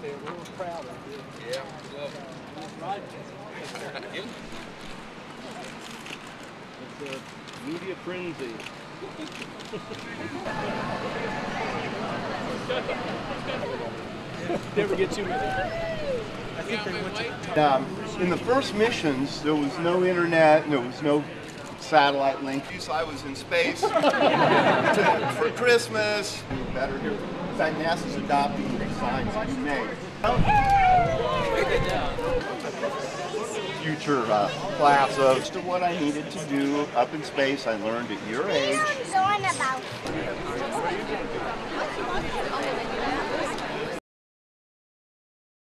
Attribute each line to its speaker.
Speaker 1: there. We were proud of you.
Speaker 2: Yeah, love it.
Speaker 1: It's a media frenzy. Never get too many. I think they went to...
Speaker 3: In the first missions, there was no internet, there was no satellite link. So I was in space for Christmas. Better here. In fact, NASA's adopting the designs that you made. Future class of just what I needed to do up in space. I learned at your age.